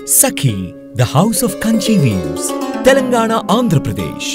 Sakhi, the House of Kanchi Weaves, Telangana, Andhra Pradesh.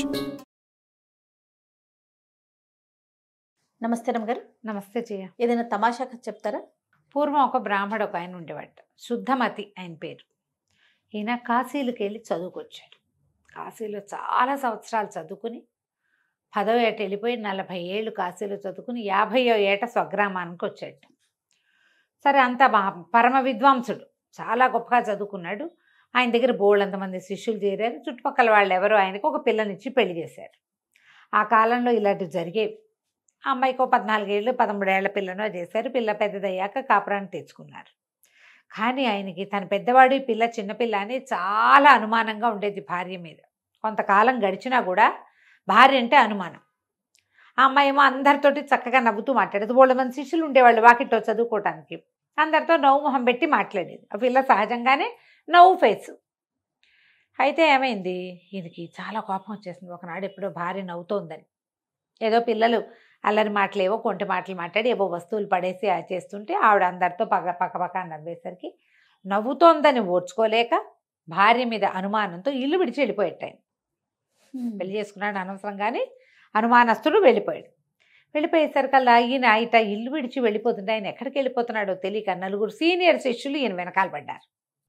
నమస్తే రమగారు. నమస్తే జయ. ఏదైనా తమాషా కథ చెప్తారా? పూర్వం ఒక బ్రాహ్మడు ఒక ఆయన ఉండేవాట, శుద్ధమతి ఆయన పేరు. ఈయన కాశీలకు వెళ్ళి చదువుకొచ్చాడు. కాశీలో చాలా సంవత్సరాలు చదువుకుని 10వ ఏట వెళ్ళిపోయి 40 ఏళ్ళు కాశీలో చదువుకుని 50వ ఏట స్వగ్రామానికి వచ్చాడు. సరే, అంత పరమ విద్వాంసుడు, చాలా గొప్పగా చదువుకున్నాడు. ఆయన దగ్గర బోళ్ళంతమంది శిష్యులు చేరారు. చుట్టుపక్కల వాళ్ళు ఎవరో ఆయనకు ఒక పిల్లనిచ్చి పెళ్లి చేశారు. ఆ కాలంలో ఇలాంటివి జరిగేవి. ఆ అమ్మాయికి 14 ఏళ్ళు 13 ఏళ్ల పిల్లనో చేశారు. పిల్ల పెద్దదయ్యాక కాపురాన్ని తెచ్చుకున్నారు. కానీ ఆయనకి తన పెద్దవాడు, ఈ పిల్ల చిన్నపిల్ల అని చాలా అనుమానంగా ఉండేది భార్య మీద. కొంతకాలం గడిచినా కూడా భార్య అంటే అనుమానం. ఆ అమ్మాయి ఏమో అందరితోటి చక్కగా నవ్వుతూ మాట్లాడేది. వాళ్ళ మంది శిష్యులు ఉండేవాళ్ళు వాకిట్లో చదువుకోవటానికి. అందరితో నవ్వు మొహం పెట్టి మాట్లాడేది. ఆ పిల్ల సహజంగానే నవ్వు ఫేసు. అయితే ఏమైంది, ఈయనకి చాలా కోపం వచ్చేసింది. ఒకనాడు ఎప్పుడో భార్య నవ్వుతోందని, ఏదో పిల్లలు అల్లరి మాటలేవో కొంటి మాటలు మాట్లాడి ఏవో వస్తువులు పడేసి చేస్తుంటే ఆవిడ అందరితో పక్క నవ్వేసరికి నవ్వుతోందని ఓర్చుకోలేక భార్య మీద అనుమానంతో ఇల్లు విడిచి వెళ్ళిపోయాడు. ఆయన పెళ్లి చేసుకున్నాడు అనవసరంగానే, అనుమానస్తుడు వెళ్ళిపోయాడు. వెళ్ళిపోయేసరికల్లా ఈయన ఇల్లు విడిచి వెళ్ళిపోతుంటే ఆయన ఎక్కడికి వెళ్ళిపోతున్నాడో తెలియక 4 సీనియర్ శిష్యులు ఈయన వెనకాల పడ్డారు.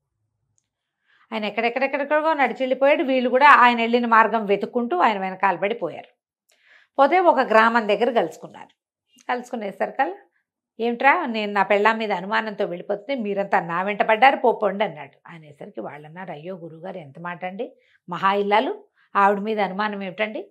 ఆయన ఎక్కడెక్కడెక్కడికో నడిచి వెళ్ళిపోయాడు. వీళ్ళు కూడా ఆయన వెళ్ళిన మార్గం వెతుక్కుంటూ ఆయన వెనకాల పడిపోయారు. పోతే ఒక గ్రామం దగ్గర కలుసుకున్నారు. కలుసుకునేసరికల్లా, ఏమిట్రా, నేను నా పెళ్ళాం మీద అనుమానంతో వెళ్ళిపోతుంటే మీరంతా నా వెంట పడ్డారు, పోపండి అన్నాడు. అనేసరికి వాళ్ళు అన్నారు, అయ్యో గురువుగారు, ఎంత మాట అండి, మహా ఇల్లాలు, ఆవిడ మీద అనుమానం ఏమిటండి,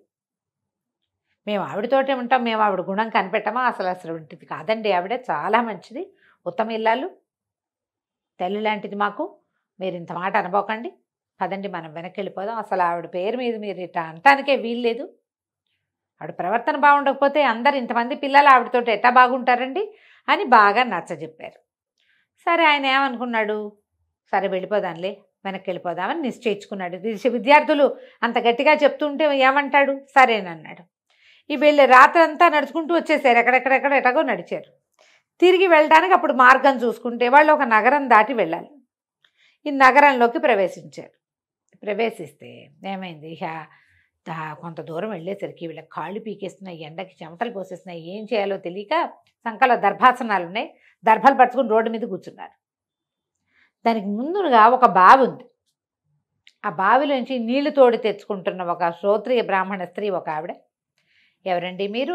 మేము ఆవిడతోటే ఉంటాం, మేము ఆవిడ గుణం కనిపెట్టమా, అసలు ఇంటిది కాదండి, ఆవిడ చాలా మంచిది, ఉత్తమ ఇల్లాలు, తల్లి లాంటిది మాకు, మీరు ఇంత మాట అనబోకండి, పదండి మనం వెనక్కి వెళ్ళిపోదాం, అసలు ఆవిడ పేరు మీద మీరు ఇట్లా అనటానికే వీల్లేదు, ఆవిడ ప్రవర్తన బాగుండకపోతే అందరు ఇంతమంది పిల్లలు ఆవిడతోటి ఎట్టా బాగుంటారండి అని బాగా నచ్చజెప్పారు. సరే, ఆయన ఏమనుకున్నాడు, సరే వెళ్ళిపోదాంలే, వెనక్కి వెళ్ళిపోదామని నిశ్చయించుకున్నాడు. విద్యార్థులు అంత గట్టిగా చెప్తుంటే ఏమంటాడు, సరేనన్నాడు. ఈ వెళ్ళి రాత్రంతా నడుచుకుంటూ వచ్చేసారు. ఎటగో నడిచారు. తిరిగి వెళ్ళడానికి అప్పుడు మార్గం చూసుకుంటే వాళ్ళు ఒక నగరం దాటి వెళ్ళాలి. ఈ నగరంలోకి ప్రవేశించారు. ప్రవేశిస్తే ఏమైంది, కొంత దూరం వెళ్ళేసరికి వీళ్ళకి కాళ్ళు పీకేస్తున్నాయి, ఎండకి చెమటలు పోసేస్తున్నాయి, ఏం చేయాలో తెలియక సంకలో దర్భాసనాలు ఉన్నాయి, దర్భలు పరుచుకుని రోడ్డు మీద కూర్చున్నారు. దానికి ముందుగా ఒక బావి ఉంది. ఆ బావిలోంచి నీళ్లు తోడి తెచ్చుకుంటున్న ఒక శ్రోత్రియ బ్రాహ్మణ స్త్రీ ఒక ఆవిడ, ఎవరండి మీరు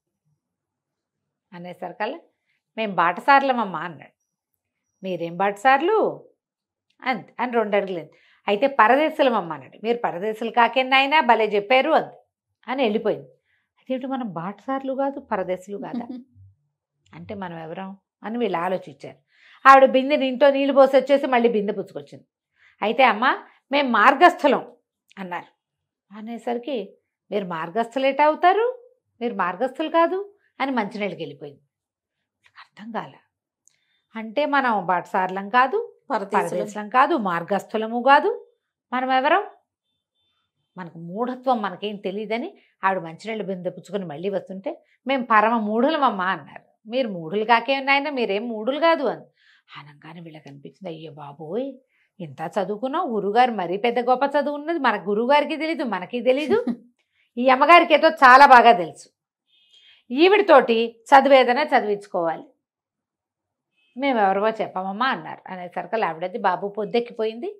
అనేసరికల్లా, మేము బాటసార్లమమ్మా అన్నాడు. మీరేం బాటసార్లు అని 2 అడుగులు, అయితే పరదేశులమమ్మ అన్నాడు. మీరు పరదేశులు కాకేనాయనా, భలే చెప్పారు అని వెళ్ళిపోయింది. అదేంటి, మనం బాటసార్లు కాదు పరదేశులు కాదా అంటే మనం ఎవరం అని వీళ్ళు ఆలోచించారు. ఆవిడ బిందెని ఇంట్లో నీళ్ళు పోసి వచ్చేసి మళ్ళీ బిందె పుచ్చుకొచ్చింది. అయితే అమ్మ, మేము మార్గస్థులం అన్నారు. అనేసరికి, మీరు మార్గస్థులు ఎటా అవుతారు, మీరు మార్గస్థులు కాదు అని మంచినీళ్ళకి వెళ్ళిపోయింది. అర్థం కాల. అంటే మనం బాటసార్లం కాదు, పరదేశులం కాదు, మార్గస్థులము కాదు, మనం ఎవరం, మనకు మూఢత్వం, మనకేం తెలియదని ఆవిడ మంచినీళ్ళు బిందె పుచ్చుకొని మళ్ళీ వస్తుంటే, మేము పరమ మూఢులమమ్మా అన్నారు. మీరు మూఢులు కాకేనాయన, మీరేం మూఢులు కాదు అని అనగానే వీళ్ళకి అనిపించింది, అయ్యో బాబోయ్, ఇంత చదువుకున్నాం, గురువుగారు మరీ పెద్ద గొప్ప చదువు ఉన్నది, మన గురువుగారికి తెలీదు, మనకి తెలీదు, ఈ అమ్మగారికి ఏదో చాలా బాగా తెలుసు, ఈవిడితోటి చదివేదనే చదివించుకోవాలి, మేము ఎవరివో చెప్పమమ్మా అన్నారు. అనేసరికి ఆవిడది, బాబు పొద్దెక్కిపోయింది,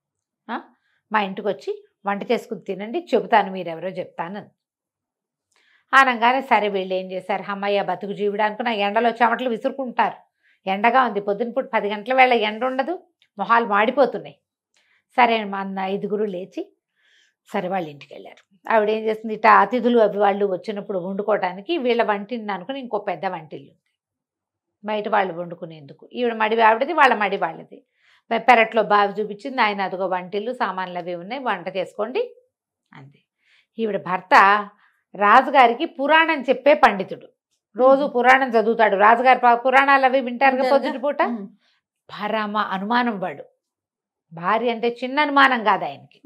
మా ఇంటికి వచ్చి వంట చేసుకుని తినండి, చెబుతాను, మీరెవరో చెప్తాను అనగానే సరే వీళ్ళు ఏం చేశారు, అమ్మయ్య బతుకు జీవుడు అనుకున్న ఎండలో చెమటలు విసురుకుంటారు. ఎండగా ఉంది, పొద్దున పూట 10 గంటల వేళ ఎండ ఉండదు, మొహాలు మాడిపోతున్నాయి. సరే మన 5గురు లేచి సరే వాళ్ళ ఇంటికి వెళ్ళారు. ఆవిడ ఏం చేస్తుంది, ఇట్లా అతిథులు అవి వాళ్ళు వచ్చినప్పుడు వండుకోవడానికి వీళ్ళ వంటిని అనుకుని ఇంకో పెద్ద వంటిల్లు బయట వాళ్ళు వండుకునేందుకు, ఈవిడ మడి ఆవిడది, వాళ్ళ మడి వాళ్ళది. పెరట్లో బావి చూపించింది, ఆయన అదిగో వంటిల్లు, సామాన్లు అవి ఉన్నాయి, వంట చేసుకోండి అంది. ఈవిడ భర్త రాజుగారికి పురాణం చెప్పే పండితుడు, రోజు పురాణం చదువుతాడు. రాజుగారి పురాణాలు అవి వింటారు పొద్దుటి పూట. పరమ అనుమానం వాడు, భార్య అంటే చిన్న అనుమానం కాదు ఆయనకి.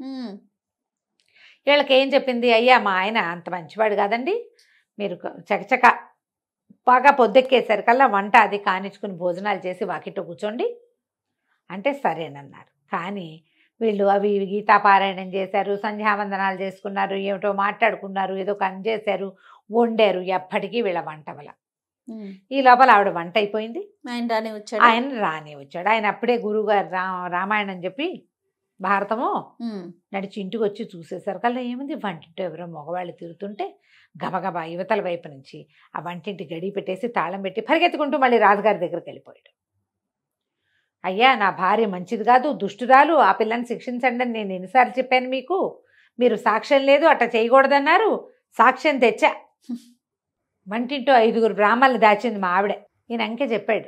వీళ్ళకి ఏం చెప్పింది, అయ్యా మా ఆయన అంత మంచివాడు కాదండి, మీరు చకచక బాగా పొద్దెక్కేసరికల్లా వంట అది కానిచ్చుకుని భోజనాలు చేసి వాకిట్లో కూర్చోండి అంటే సరేనన్నారు. కానీ వీళ్ళు అవి గీతాపారాయణం చేశారు, సంధ్యావందనాలు చేసుకున్నారు, ఏమిటో మాట్లాడుకున్నారు, ఏదో పని చేశారు, వండారు. ఎప్పటికీ వీళ్ళ వంటవల. ఈ లోపల ఆవిడ వంట అయిపోయింది, ఆయన రాని వచ్చాడు. ఆయన అప్పుడే గురువుగారు రామాయణం చెప్పి భారతము నడిచి ఇంటికి వచ్చి చూసేసరి కల్లా ఏముంది, వంటింటో ఎవరో మగవాళ్ళు తిరుగుతుంటే గబగబా యువతల వైపు నుంచి ఆ వంటింటి గడి పెట్టేసి తాళం పెట్టి పరిగెత్తుకుంటూ మళ్ళీ రాజుగారి దగ్గరికి వెళ్ళిపోయాడు. అయ్యా, నా భార్య మంచిది కాదు, దుష్టురాలు, ఆ పిల్లని శిక్షించండి అని నేను ఎన్నిసార్లు చెప్పాను మీకు, మీరు సాక్ష్యం లేదు అట్లా చేయకూడదన్నారు, సాక్ష్యం తెచ్చా. వంటింటో 5 బ్రాహ్మణులు దాచింది మా ఆవిడ, ఈయన అంకే చెప్పాడు.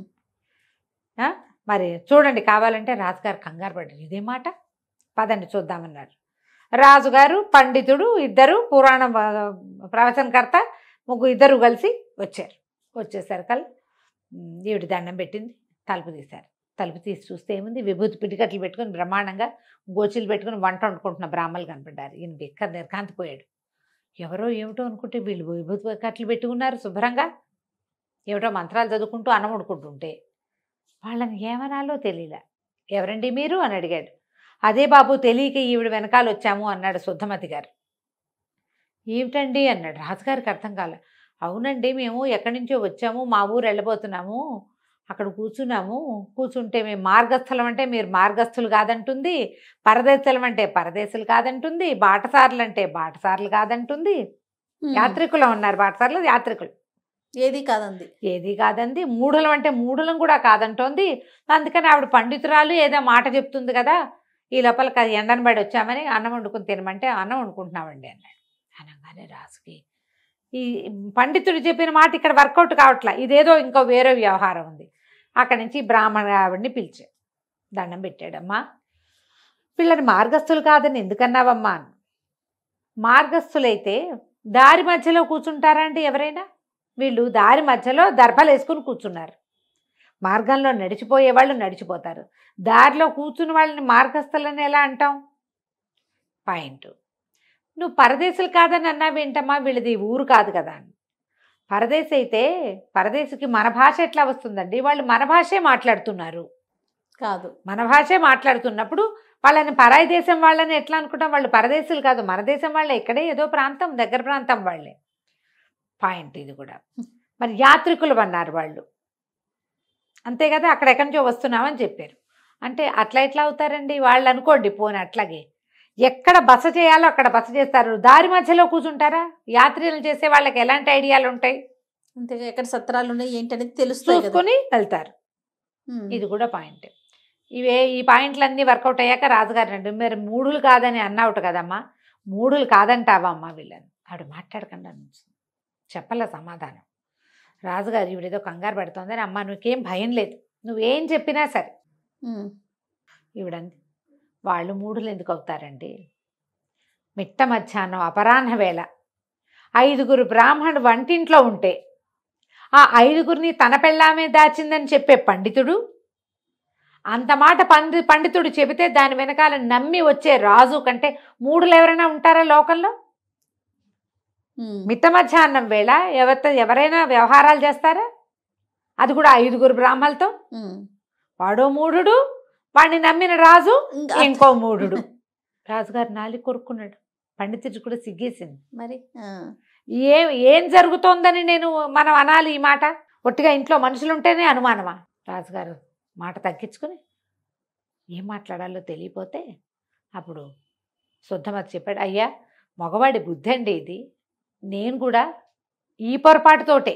మరి చూడండి కావాలంటే. రాజుగారు కంగారు పడ్డారు, ఇదే మాట, పదండి చూద్దామన్నారు. రాజుగారు, పండితుడు, ఇద్దరు పురాణ ప్రవచనకర్త, ఇద్దరు కలిసి వచ్చారు. వచ్చేసరికల్లా ఈవిడ దండం పెట్టింది, తలుపు తీశారు. తలుపు తీసి చూస్తే ఏముంది, విభూతి పిడికట్లు పెట్టుకుని బ్రహ్మాండంగా గోచీలు పెట్టుకుని వంట వండుకుంటున్న బ్రాహ్మణులు కనపడ్డారు. ఈయన బిక్కర్ నిర్కాంతిపోయాడు. ఎవరో ఏమిటో అనుకుంటే వీళ్ళు విభూతి కట్లు పెట్టుకున్నారు శుభ్రంగా, ఏమిటో మంత్రాలు చదువుకుంటూ అన్నం వండుకుంటుంటే వాళ్ళని ఏమనాలో తెలియలే. ఎవరండి మీరు అని అడిగాడు. అదే బాబు, తెలియక ఈవిడ వెనకాల వచ్చాము అన్నాడు శుద్ధమతి గారు. ఏమిటండి అన్నాడు. రాజుగారికి అర్థం కాలే. అవునండి, మేము ఎక్కడి నుంచో వచ్చాము, మా ఊరు వెళ్ళబోతున్నాము, అక్కడ కూర్చున్నాము, కూర్చుంటే మేము మార్గస్థలం అంటే మీరు మార్గస్థులు కాదంటుంది, పరదేశులం అంటే పరదేశులు కాదంటుంది, బాటసారులు అంటే బాటసారులు కాదంటుంది, యాత్రికులు ఉన్నారు, బాటసారులు యాత్రికులు ఏది కాదంది, మూఢులం అంటే మూఢులం కూడా కాదంటోంది. అందుకని ఆవిడ పండితురాలు ఏదో మాట చెప్తుంది కదా, ఈ లోపల ఎండను పడి వచ్చామని అన్నం వండుకుని తినమంటే అన్నం వండుకుంటున్నామండి అన్నాడు. అనగానే రాజుకి ఈ పండితుడు చెప్పిన మాట ఇక్కడ వర్కౌట్ కావట్లా, ఇదేదో ఇంకో వేరే వ్యవహారం ఉంది. అక్కడి నుంచి బ్రాహ్మణ ఆవిడ్ని పిలిచాడు, దండం పెట్టాడమ్మా, పిల్లని మార్గస్థులు కాదని ఎందుకన్నావమ్మా? మార్గస్థులైతే దారి మధ్యలో కూర్చుంటారా అండి ఎవరైనా? వీళ్ళు దారి మధ్యలో దర్భలు వేసుకుని కూర్చున్నారు. మార్గంలో నడిచిపోయే వాళ్ళు నడిచిపోతారు, దారిలో కూర్చున్న వాళ్ళని మార్గస్థులని ఎలా అంటాం? పాయింట్. నువ్వు పరదేశులు కాదని అన్నావేంటమ్మా, వీళ్ళది ఊరు కాదు కదా అని. పరదేశి అయితే పరదేశికి మన భాష ఎట్లా వస్తుందండి, వాళ్ళు మన భాషే మాట్లాడుతున్నారు కాదు, మన భాషే మాట్లాడుతున్నప్పుడు వాళ్ళని పరాయి దేశం వాళ్ళని ఎట్లా అనుకుంటాం? వాళ్ళు పరదేశులు కాదు, మన దేశం వాళ్ళే, ఇక్కడే ఏదో ప్రాంతం, దగ్గర ప్రాంతం వాళ్ళే. పాయింట్ ఇది కూడా. మరి యాత్రికులు అన్నారు వాళ్ళు, అంతే కదా, అక్కడెక్కడి నుంచో వస్తున్నామని చెప్పారు. అంటే అట్లా ఎట్లా అవుతారండి వాళ్ళు? అనుకోండి పోనీ అట్లాగే, ఎక్కడ బస చేయాలో అక్కడ బస చేస్తారు, దారి మధ్యలో కూర్చుంటారా? యాత్రలు చేసే వాళ్ళకి ఎలాంటి ఐడియాలు ఉంటాయి? అంతేగా, ఎక్కడ సత్రాలు ఉన్నాయి ఏంటనేది చూసుకొని వెళ్తారు. ఇది కూడా పాయింట్. ఈ పాయింట్లన్నీ వర్కౌట్ అయ్యాక రాజుగారు రండి, మీరు మూఢులు కాదని అన్నావుట కదమ్మా, మూఢులు కాదంటావా అమ్మ వీళ్ళని? ఆవిడ మాట్లాడకుండా చెప్పలే సమాధానం. రాజుగారు ఈవిడేదో కంగారు పడుతోందని, అమ్మ నువ్వేం భయం లేదు, నువ్వేం చెప్పినా సరే. ఈవిడంది, వాళ్ళు మూఢులు ఎందుకు అవుతారండి? మిట్ట మధ్యాహ్నం అపరాహ్న వేళ 5 బ్రాహ్మణుడు వంటింట్లో ఉంటే ఆ 5 తన పెళ్ళామే దాచిందని చెప్పే పండితుడు, అంత మాట పండితుడు చెబితే దాని వెనకాల నమ్మి వచ్చే రాజు కంటే మూఢులు ఎవరైనా ఉంటారా లోకంలో? మిట్ట మధ్యాహ్నం వేళ ఎవరైనా వ్యవహారాలు చేస్తారా? అది కూడా 5 బ్రాహ్మణులతో. వాడో మూఢుడు, వాడిని నమ్మిన రాజు ఇంకో మూఢుడు. రాజుగారు నాలుగు కొరుక్కున్నాడు, పండితుడు కూడా సిగ్గేసింది. మరి ఏం జరుగుతోందని మనం అనాలి ఈ మాట? ఒట్టిగా ఇంట్లో మనుషులుంటేనే అనుమానమా? రాజుగారు మాట తగ్గించుకుని ఏం మాట్లాడాలో తెలియపోతే అప్పుడు శుద్ధమతి చెప్పాడు, అయ్యా మగవాడి బుద్ధి అండి ఇది, నేను కూడా ఈ పొరపాటుతోటే,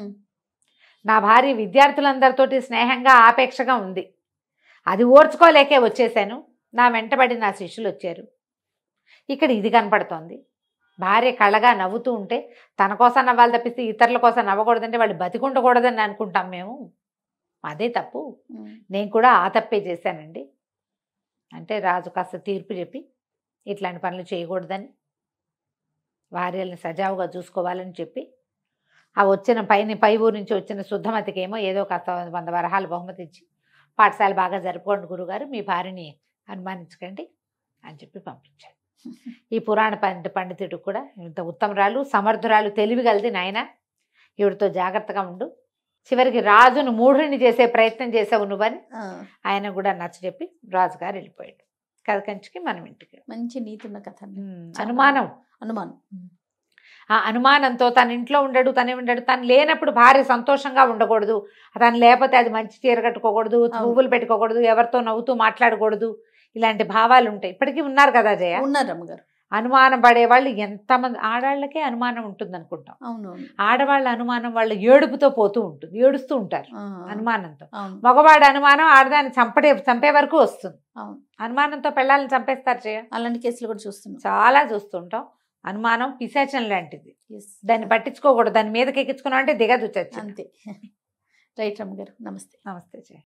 నా భార్య విద్యార్థులందరితోటి స్నేహంగా ఆపేక్షగా ఉంది, అది ఓర్చుకోలేకే వచ్చేసాను, నా వెంటబడి నా శిష్యులు వచ్చారు, ఇక్కడ ఇది కనపడుతోంది, భార్య కళ్ళగా నవ్వుతూ ఉంటే తన కోసం నవ్వాలి తప్పిస్తే ఇతరుల కోసం నవ్వకూడదంటే వాళ్ళు బతికుండకూడదని అనుకుంటాం మేము, అదే తప్పు, నేను కూడా ఆ తప్పే చేశానండి అంటే రాజు కాస్త తీర్పు చెప్పి ఇట్లాంటి పనులు చేయకూడదని, భార్యల్ని సజావుగా చూసుకోవాలని చెప్పి, ఆ వచ్చిన పై ఊరు నుంచి వచ్చిన శుద్ధమతికేమో ఏదో కాస్త 100 వరహాలు బహుమతి ఇచ్చి, పాఠశాల బాగా జరుపుకోండి గురుగారు, మీ భార్యని అనుమానించకండి అని చెప్పి పంపించాడు. ఈ పురాణ పండితుడు కూడా ఇంత ఉత్తమరాలు, సమర్థురాలు, తెలివిగలది నాయన, ఈవిడతో జాగ్రత్తగా ఉండు, చివరికి రాజును మూఢుని చేసే ప్రయత్నం చేసావు నువ్వని ఆ, ఆయన కూడా నచ్చజెప్పి రాజుగారు వెళ్ళిపోయాడు. కథ కంచికి మనం ఇంటికి. మంచి నీతి ఉన్న కథ అండి. అనుమానం, అనుమానం. ఆ అనుమానంతో తన ఇంట్లో ఉండడు, తను లేనప్పుడు భార్య సంతోషంగా ఉండకూడదు, తను లేకపోతే అది మంచి చీర కట్టుకోకూడదు, పువ్వులు పెట్టుకోకూడదు, ఎవరితో నవ్వుతూ మాట్లాడకూడదు, ఇలాంటి భావాలు ఉంటాయి. ఇప్పటికీ ఉన్నారు కదా జయ, ఉన్నారు రమ్మగారు. అనుమానం పడేవాళ్ళు ఎంతమంది. ఆడవాళ్ళకే అనుమానం ఉంటుంది అనుకుంటాం, అవును. ఆడవాళ్ళ అనుమానం వాళ్ళ ఏడుపుతో పోతూ ఉంటుంది, ఏడుస్తూ ఉంటారు ఆ, అనుమానంతో. అవును. మగవాడి అనుమానం ఆడదాన్ని చంపే వరకు వస్తుంది. అవును. అనుమానంతో పెళ్ళాలని చంపేస్తారు జయ, అలాంటి కేసులు కూడా చూస్తున్నాం, చాలా చూస్తుంటాం. అనుమానం పిశాచం లాంటిది, Yes. దాన్ని పట్టించుకోకూడదు, దాని మీదకి ఎక్కించుకున్నాం అంటే దిగదు చచ్చి. అంతే. రైట్ రమ్మగారు, నమస్తే. నమస్తే జయ.